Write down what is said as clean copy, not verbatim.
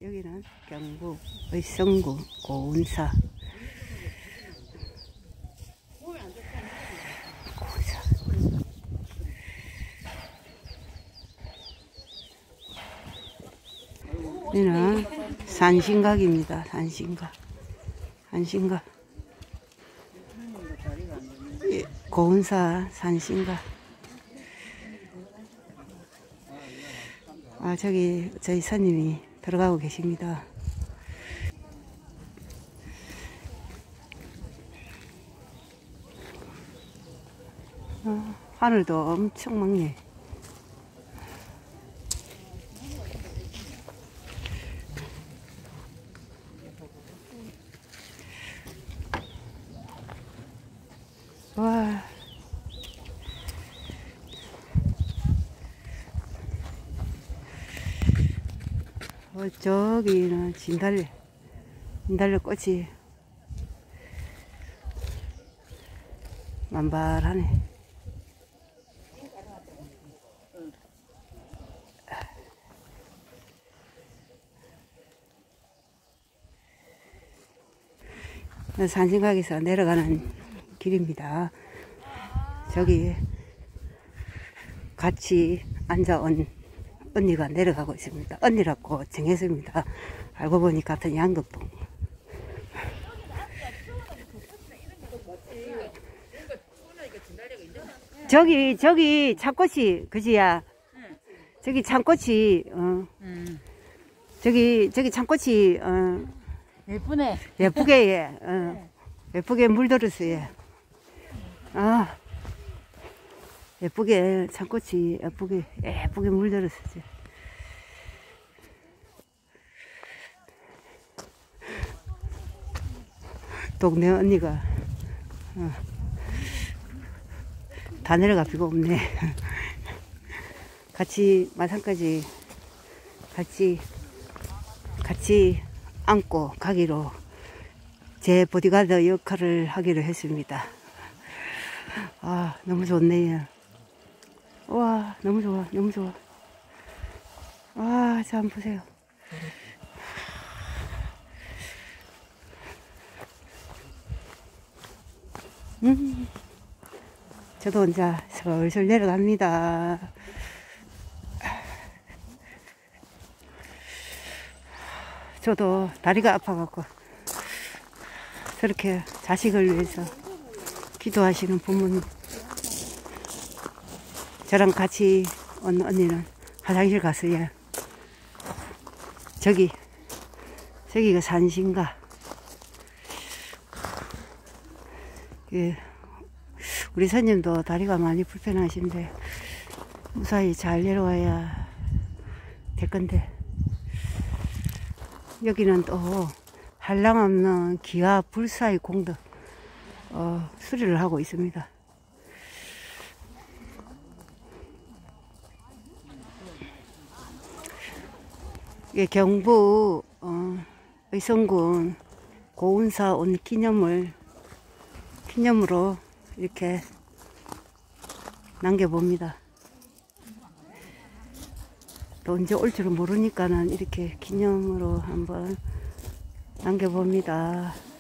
여기는 경북 의성군 고운사. 여기는 산신각입니다. 산신각. 예, 고운사 산신각. 아, 저기 저희 선님이 들어가고 계십니다. 하늘도 엄청 맑네. 와. 저기는 진달래 꽃이 만발하네. 산신각에서 내려가는 길입니다. 저기 같이 앉아온 언니가 내려가고 있습니다. 언니라고 정했습니다. 알고 보니 같은 양극동. 저기 참꽃이 그지야. 저기 참꽃이 저기 참꽃이 예쁘네. 예쁘게 예쁘게 물들었어요. 아, 예쁘게 참꽃이 예쁘게 물들었어요. 동네 언니가 다 내려가 비가 없네. 같이 마산까지 같이 안고 가기로 제 보디가드 역할을 하기로 했습니다. 아, 너무 좋네요. 와, 너무 좋아. 와, 자, 한번 보세요. 저도 혼자 슬슬 내려갑니다. 저도 다리가 아파갖고 저렇게 자식을 위해서 기도하시는 부모님, 저랑 같이 온 언니는 화장실 갔어요. 저기가 산신가. 예, 우리 선님도 다리가 많이 불편하신데 무사히 잘 내려와야 될 건데, 여기는 또 한량없는 기아 불사의 공덕 수리를 하고 있습니다. 예, 경북 의성군 고운사 온 기념으로 이렇게 남겨봅니다. 또 언제 올 줄은 모르니까는 이렇게 기념으로 한번 남겨봅니다.